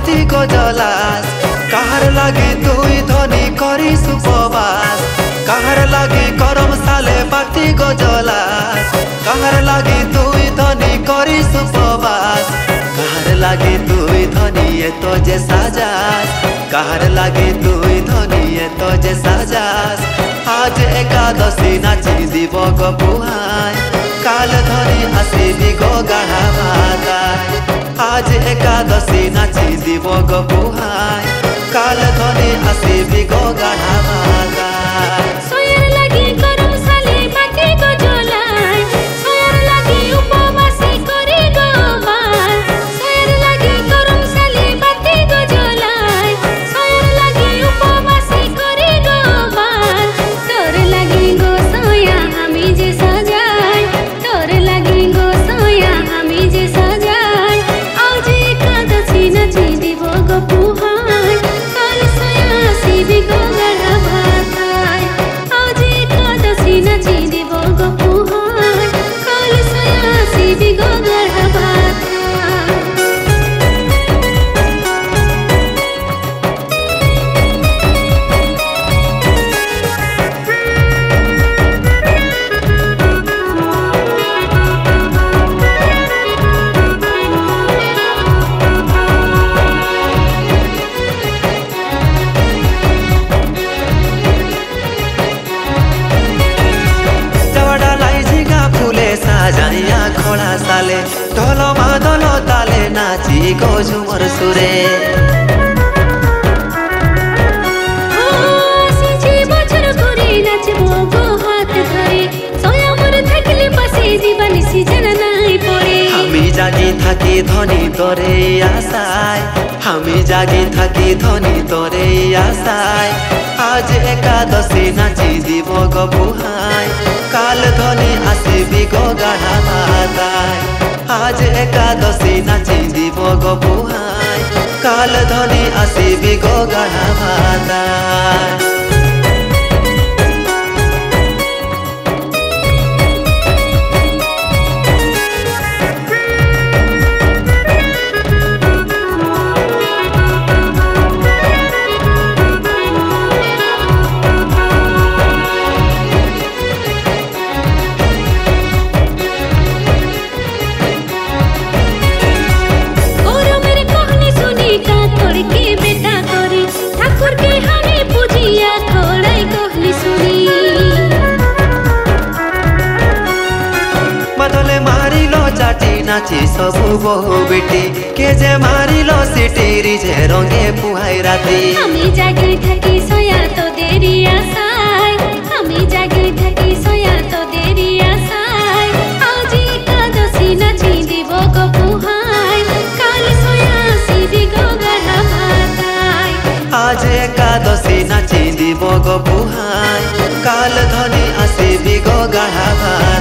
बाती को जलास काहार लागे दुई धनी करी सुपवास काहार लागे करम साले बाती को जलास काहार लागे दुई धनी करी सुपवास काहार लागे दुई धनी ये तो जे साजास काहार लागे दुई धनी ये तो जे साजास आज एकादशी नाची दिव गो बुहाय काल धनी आसिबी गो गाढ़ा भाताय आज एकादशी नाची दिव गो बुहाय काल धनी आसिबी गो गाढ़ा भाताय सोयर लागे गरम साले बाती को जलाय सोयर लागे उपवासी करी गो बार सोयर लागे गरम साले बाती को जलाय सोयर लागे उपवासी करी गो बार तोर लागे गो सोया हामी जे सजाय तोर लागे गो सोया हामी जे सजाय आज एकादशी नाची दिव गो बुहाय काल सोया आसिबी गो गाढ़ा भाताय आज एकादशी नाची दिव गो बुहाय काल सोया आसिबी गो गाढ़ा भाताय साजाइया खोला साले ढोल मादल ताले नाची गो झुमर सुरे सिजे बछर घुरी नाचबो गो हाथ धरे सोया मोर थाकले बसे जीवन सिजन नाइ पड़े हामी जागी थाकी धनी तोरे आशाय हामी जागी थाकी धनी तोरे आशाय आज एकादशी नाची दिव गो बुहाय काल धनी आसिबी गो गाढ़ा भाताय आज एकादशी नाची दिव गो बुहाय काल धनी आसिबी गो गाढ़ा भाताय नाची सबु बहु बेटी के जे मारिलो सिटीरी जे रंगे पुहाई राती हामी जागी थाकी सोया तो देरी आसाय हामी जागी थाकी सोया तो देरी आसाय आज एकादशी नाची दिव गो बुहाय काल सोया आसिबी गो गाढ़ा भाताय आज एकादशी नाची दिव गो बुहाय काल धनी आसिबी गो गाढ़ा भाताय।